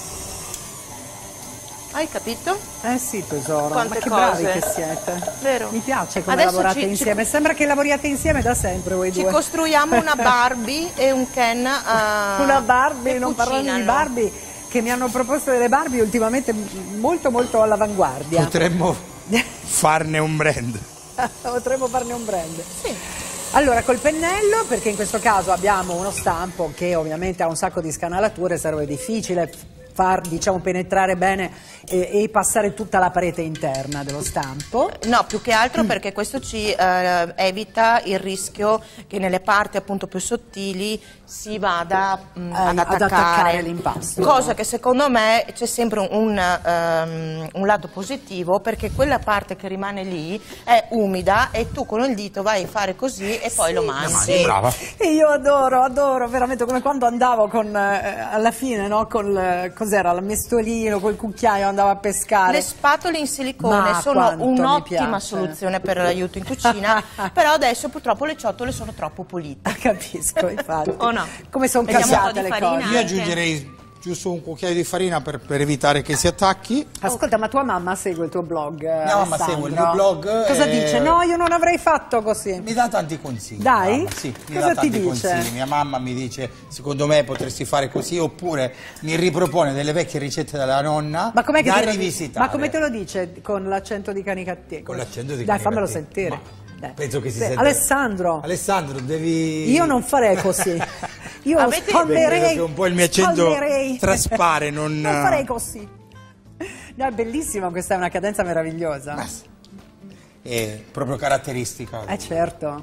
Hai capito? Eh sì, tesoro, Quante ma che cose. bravi che siete. Vero. Mi piace come Adesso lavorate ci- ci- insieme, sembra che lavoriate insieme da sempre voi Ci due. costruiamo una Barbie e un Ken. eh, Una Barbie, che non parlando di cucinano. Barbie, che mi hanno proposto delle Barbie ultimamente molto molto all'avanguardia. Potremmo farne un brand. Potremmo farne un brand. Sì. Allora, col pennello, perché in questo caso abbiamo uno stampo che ovviamente ha un sacco di scanalature, sarebbe difficile far, diciamo, penetrare bene e, e passare tutta la parete interna dello stampo. No, più che altro perché questo ci eh, evita il rischio che nelle parti appunto più sottili si vada mh, Eh, ad ad attaccare, attaccare l'impasto. Cosa che secondo me c'è sempre un, un, ehm, un lato positivo, perché quella parte che rimane lì è umida e tu con il dito vai a fare così e poi lo massi. Brava. E io adoro, adoro, veramente come quando andavo con, eh, alla fine, no, col, cos'era, il mestolino, col cucchiaio, andavo a pescare. Le spatole in silicone Ma sono quanto mi un'ottima piace. soluzione per l'aiuto in cucina, però adesso purtroppo le ciotole sono troppo pulite. Ah, capisco, infatti. O no? Come sono Mettiamo un po' casate di le farina. cose. Io Anche. aggiungerei giusto un cucchiaio di farina per, per evitare che si attacchi. Ascolta, ma tua mamma segue il tuo blog? Mia mamma Alessandro? segue il mio blog Cosa e- dice? No, io non avrei fatto così. Mi dà tanti consigli. Dai? mamma, sì, mi Cosa dà ti tanti dice? consigli. Mia mamma mi dice, secondo me potresti fare così, oppure mi ripropone delle vecchie ricette della nonna Ma com'è che da te lo dice? rivisitare. Ma come te lo dice? Con l'accento di Canicattì? Con l'accento di Dai, fammelo Canicattì. sentire. Ma Dai. penso che si Sì, sente. Alessandro, Alessandro, devi... io non farei così. Io Avete- spalmerei. Vedo che un po' il mio accento spalmerei. traspare, non- Non farei così. No, è bellissimo, questa è una cadenza meravigliosa. Ma sì, è proprio caratteristica. Eh certo.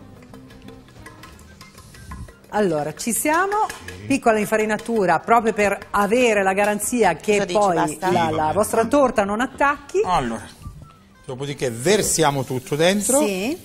Allora, ci siamo, piccola infarinatura proprio per avere la garanzia che Cosa dici, poi basta? la, Sì, la vabbè. vostra torta non attacchi. Allora, dopodiché versiamo tutto dentro. Sì.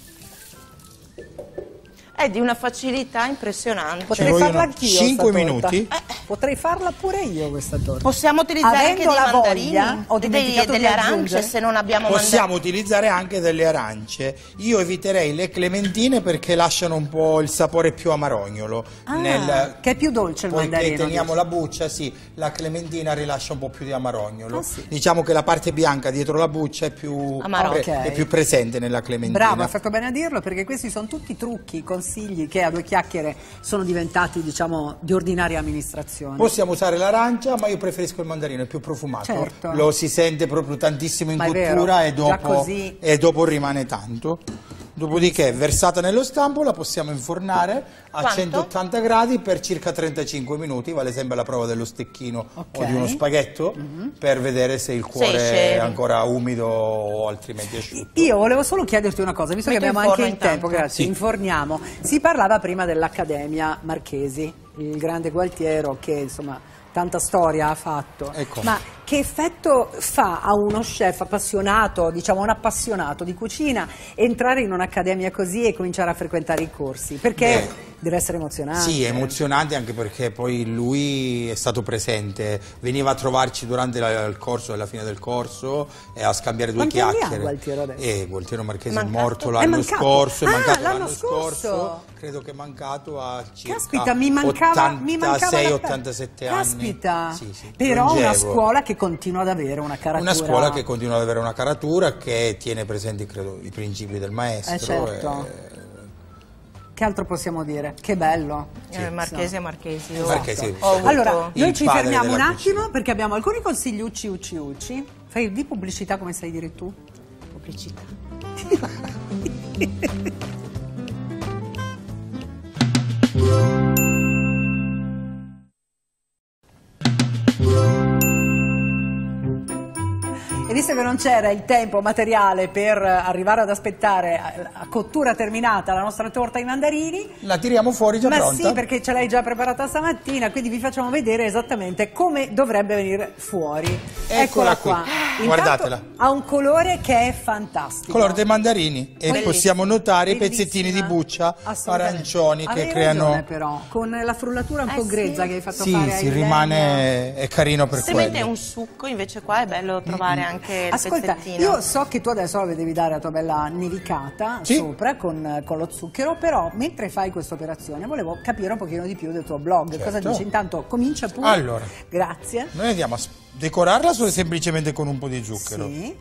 È di una facilità impressionante. Potrei vogliono farla anch'io. cinque sta torta. minuti. Eh, potrei farla pure io questa torta. Possiamo utilizzare Avendo anche la dei mandarini, voglia, ho dei- dimenticato delle di arance aggiungere. se non abbiamo Possiamo utilizzare anche delle arance. Io eviterei le clementine perché lasciano un po' il sapore più amarognolo. Ah, nel- che è più dolce il Poiché mandarino. teniamo dici. la buccia, sì, la clementina rilascia un po' più di amarognolo. Ah, sì. Diciamo che la parte bianca dietro la buccia è più, Amaro. pre- Ok. è più presente nella clementina. Bravo, hai fatto bene a dirlo, perché questi sono tutti trucchi, consigli che a due chiacchiere sono diventati, diciamo, di ordinaria amministrazione. Possiamo usare l'arancia, ma io preferisco il mandarino, è più profumato. Certo. Lo si sente proprio tantissimo in Ma è cottura vero, e già dopo, così. e dopo rimane tanto. Dopodiché, versata nello stampo, la possiamo infornare a Quanto? centottanta gradi per circa trentacinque minuti, vale sempre la prova dello stecchino Ok. o di uno spaghetto, Mm-hmm. per vedere se il cuore Se è esce- ancora umido o altrimenti asciutto. Io volevo solo chiederti una cosa, visto Metto che abbiamo in anche forno il tempo, intanto. grazie, Sì. inforniamo. Si parlava prima dell'Accademia Marchesi, il grande Gualtiero che insomma tanta storia ha fatto. Ecco. Ma che effetto fa a uno chef appassionato, diciamo un appassionato di cucina, entrare in un'accademia così e cominciare a frequentare i corsi? Perché Beh, deve essere emozionante. Sì, è emozionante anche perché poi lui è stato presente, veniva a trovarci durante la- il corso, alla fine del corso, e a scambiare due Quanti anni ha chiacchiere. Gualtiero adesso? E Gualtiero Marchesi Mancato? è morto È l'anno mancato? scorso, è Ah, mancato l'anno l'anno scorso. scorso, credo che è mancato a circa Caspita, mi mancava, mi mancava ottantasei la- ottantasette anni. Caspita, Sì, sì, però una longevo. scuola che continua ad avere una caratura. Una scuola che continua ad avere una caratura, che tiene presenti, credo, i principi del maestro. Eh, certo. e- Che altro possiamo dire? Che bello. Eh, Marchesi e Marchesi. io Marchesi, ho avuto- Allora, noi il ci padre fermiamo un della attimo cucina. perché abbiamo alcuni consigli ucci ucci ucci. Fai di pubblicità come sai dire tu? pubblicità. E visto che non c'era il tempo materiale per arrivare ad aspettare a a cottura terminata la nostra torta ai mandarini, La tiriamo fuori già ma pronta? sì, perché ce l'hai già preparata stamattina, quindi vi facciamo vedere esattamente come dovrebbe venire fuori. Eccola qui. qua. Intanto Guardatela. ha un colore che è fantastico. Colore dei mandarini, e Bellissima. possiamo notare i Bellissima. pezzettini di buccia Assolutamente. arancioni che Avevi creano. ragione, però, con la frullatura un Eh po' sì. grezza che hai fatto Sì, fare si ai rimane, è carino per Se mette quello. un succo, invece qua è bello trovare anche il Ascolta, pezzettino. io so che tu adesso la devi dare la tua bella nevicata Sì. sopra con, con lo zucchero, però mentre fai questa operazione volevo capire un pochino di più del tuo blog. Certo. Cosa dici? Intanto comincia pure. Allora. Grazie. Noi andiamo a s- decorarla solo semplicemente con un po' di zucchero. Sì.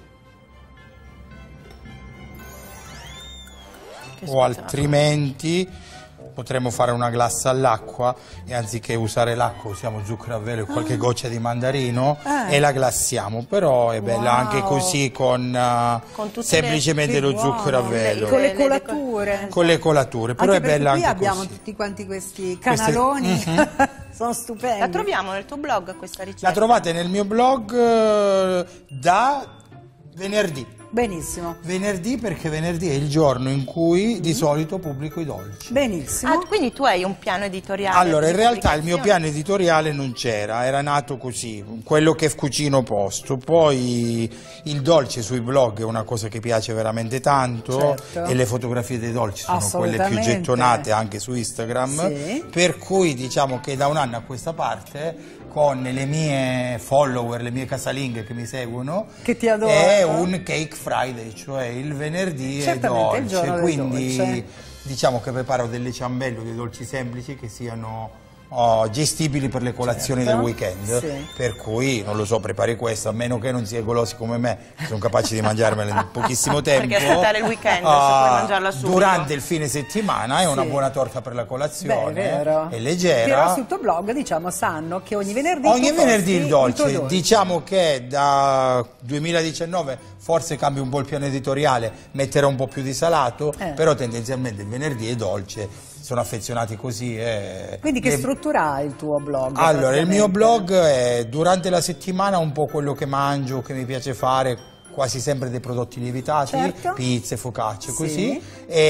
Che O spettacolo. altrimenti potremmo fare una glassa all'acqua e anziché usare l'acqua usiamo zucchero a velo e qualche goccia di mandarino Eh. e la glassiamo, però è bella Wow. anche così con, eh, Con tutte semplicemente Che lo buono. zucchero a Le- velo. Con le Le- le deco- colature. Con le colature, però Anche è bella perché anche qui abbiamo così. tutti quanti questi Queste- canaloni. Mhm. Sono stupendi. La troviamo nel tuo blog questa ricetta? La trovate nel mio blog eh, da venerdì. Benissimo. Venerdì perché venerdì è il giorno in cui di solito pubblico i dolci. Benissimo. Ah, quindi tu hai un piano editoriale? Allora, in di realtà il mio pubblicazione? piano editoriale non c'era, era nato così, quello che cucino posto. Poi il dolce sui blog è una cosa che piace veramente tanto, Certo. e le fotografie dei dolci sono quelle più Assolutamente. gettonate anche su Instagram. Sì. Per cui diciamo che da un anno a questa parte, con le mie follower, le mie casalinghe che mi seguono, Che ti adorano. è un cake Friday, cioè il venerdì è Certamente, il dolce, giorno del quindi dolce. diciamo che preparo delle ciambelle o dei dolci semplici che siano oh, gestibili per le colazioni Certo. del weekend, Sì. per cui non lo so, prepari questo, a meno che non sia golosi come me, che sono capaci di mangiarmela in pochissimo tempo. Perché aspettare il weekend, se Ah, puoi mangiarla subito. durante il fine settimana è una Sì. buona torta per la colazione, Beh, è vero. è leggera. Però sul tuo blog diciamo sanno che ogni venerdì Ogni tu venerdì il posti tuo dolce, diciamo che da duemiladiciannove forse cambia un po' il piano editoriale, metterò un po' più di salato, Eh. però tendenzialmente il venerdì è dolce, sono affezionati così. E Quindi che le- struttura ha il tuo blog? Allora, il mio praticamente? blog è durante la settimana un po' quello che mangio, che mi piace fare, quasi sempre dei prodotti lievitati, Certo. pizze, focacce, Sì. così,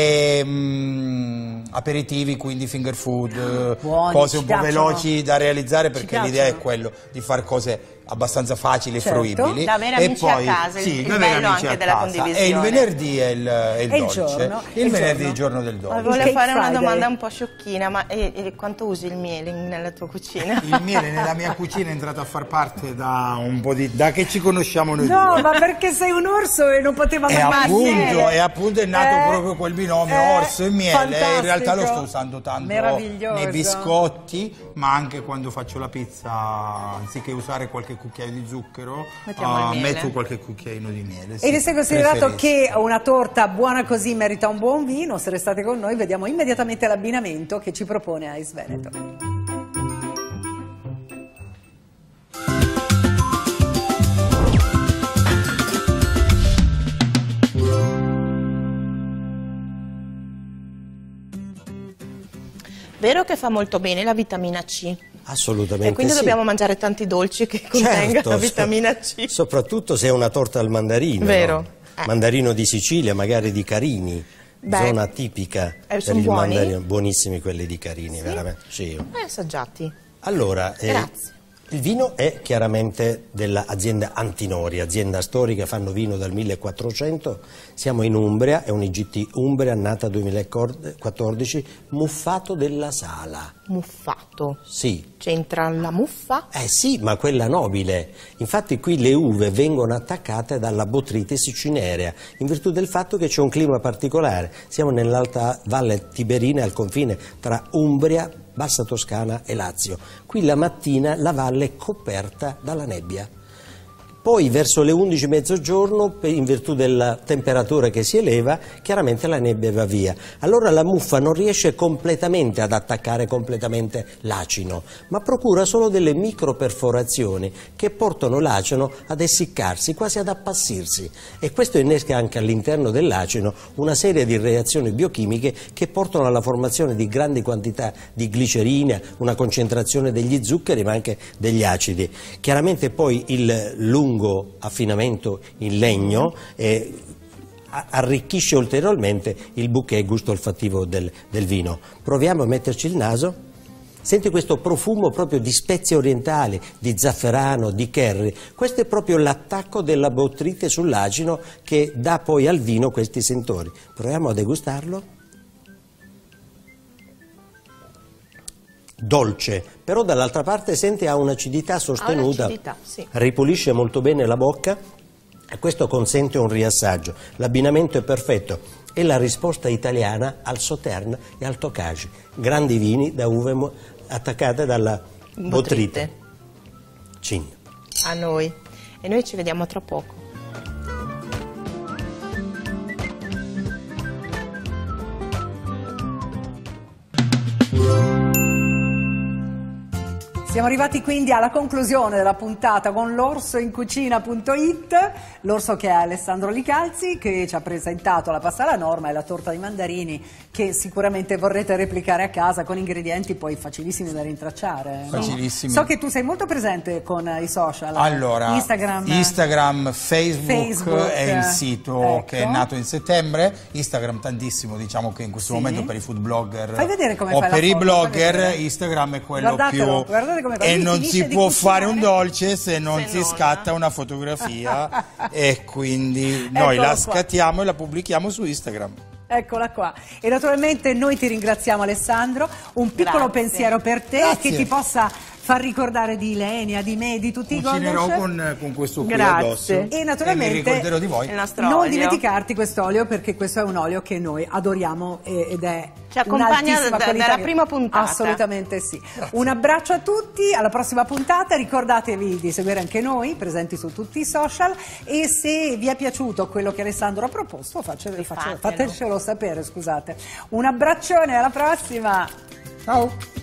e mm, aperitivi, quindi finger food, eh, Buoni, cose ci un po' piacciono. veloci da realizzare, perché piacciono. l'idea è quello di fare cose abbastanza facili e Certo. fruibili. Da avere E amici a poi- casa, il- sì, il da avere bello amici anche a della casa. condivisione. E il venerdì è il, è il È il dolce, giorno, il il venerdì è giorno. il giorno del Ma dolce. volevo Cake fare una Friday. domanda un po' sciocchina, ma e- e quanto usi il miele in- nella tua cucina? Il miele nella mia cucina è entrato a far parte da un po' di... da che ci conosciamo noi No, due. ma perché sei un orso e non poteva E mai appunto, e appunto è nato Eh, proprio quel binomio eh, orso e miele. In realtà lo fantastico. sto usando tanto Meraviglioso. nei biscotti, ma anche quando faccio la pizza, anziché usare qualche cucchiaio di zucchero, Mettiamo il ah, miele. metto qualche cucchiaino di miele. E sì, visto e considerato preferisco. che una torta buona così merita un buon vino, se restate con noi vediamo immediatamente l'abbinamento che ci propone Ice Veneto. Vero che fa molto bene la vitamina C? Assolutamente E quindi sì. dobbiamo mangiare tanti dolci che contengano Certo, la vitamina C. Soprattutto se è una torta al mandarino. Vero. No? Eh. Mandarino di Sicilia, magari di Carini. Beh, zona tipica eh, per sono il buoni? mandarino. Buonissimi quelli di Carini, Sì? veramente. Sì. Eh, assaggiati. Allora, eh, Grazie. il vino è chiaramente dell'azienda Antinori, azienda storica, fanno vino dal millequattrocento, siamo in Umbria, è un I G T Umbria, nata duemilaquattordici, muffato della Sala. Muffato. Sì. C'entra la muffa? Eh sì, ma quella nobile. Infatti qui le uve vengono attaccate dalla Botrytis cinerea, in virtù del fatto che c'è un clima particolare. Siamo nell'alta valle Tiberina, al confine tra Umbria, Bassa Toscana e Lazio. Qui la mattina la valle è coperta dalla nebbia. Poi verso le undici mezzogiorno, in virtù della temperatura che si eleva, chiaramente la nebbia va via. Allora la muffa non riesce completamente ad attaccare completamente l'acino, ma procura solo delle microperforazioni che portano l'acino ad essiccarsi, quasi ad appassirsi. E questo innesca anche all'interno dell'acino una serie di reazioni biochimiche che portano alla formazione di grandi quantità di glicerina, una concentrazione degli zuccheri ma anche degli acidi. Chiaramente poi il lungo affinamento in legno eh, arricchisce ulteriormente il bouquet gusto olfattivo del, del vino. Proviamo a metterci il naso. Senti questo profumo proprio di spezie orientali, di zafferano, di curry. Questo è proprio l'attacco della botryte sull'acino che dà poi al vino questi sentori. Proviamo a degustarlo. Dolce, però dall'altra parte sente ha un'acidità sostenuta, Ha un'acidità, sì. ripulisce molto bene la bocca e questo consente un riassaggio. L'abbinamento è perfetto, è la risposta italiana al Sauterne e al Tokaji, grandi vini da uve mo- attaccate dalla Botryte. Cin. A noi. E noi ci vediamo tra poco. Siamo arrivati quindi alla conclusione della puntata con l'orso in cucina punto it, l'orso che è Alessandro Licalzi, che ci ha presentato la pasta alla norma e la torta di mandarini che sicuramente vorrete replicare a casa con ingredienti poi facilissimi da rintracciare. no? Facilissimi. So che tu sei molto presente con i social, Allora, Instagram, Instagram, Facebook, Facebook, è il sito ecco. che è nato in settembre. Instagram tantissimo, diciamo che in questo Sì. momento per i food blogger Fai vedere come o fai la per i foto, blogger fai vedere. Instagram è quello Guardatelo, più guardate come fa. e Lui non finisce si di può cucinare. fare un dolce se non Se si non. scatta una fotografia e quindi noi Eccolo la qua. scattiamo e la pubblichiamo su Instagram. Eccola qua. E naturalmente noi ti ringraziamo Alessandro, un piccolo Grazie. pensiero per te Grazie. che ti possa far ricordare di Ilenia, di me, di tutti i Cucinerò Golden Chef. con, con questo qui Grazie. addosso E naturalmente mi ricorderò di voi. Il nostro non olio. dimenticarti quest'olio perché questo è un olio che noi adoriamo e- ed è Ci accompagna un'altissima da- qualità dalla che- prima puntata. Assolutamente sì. Un abbraccio a tutti, alla prossima puntata, ricordatevi di seguire anche noi, presenti su tutti i social, e se vi è piaciuto quello che Alessandro ha proposto facce- facce- Rifatelo. fatecelo sapere, scusate. Un abbraccione, alla prossima! Ciao.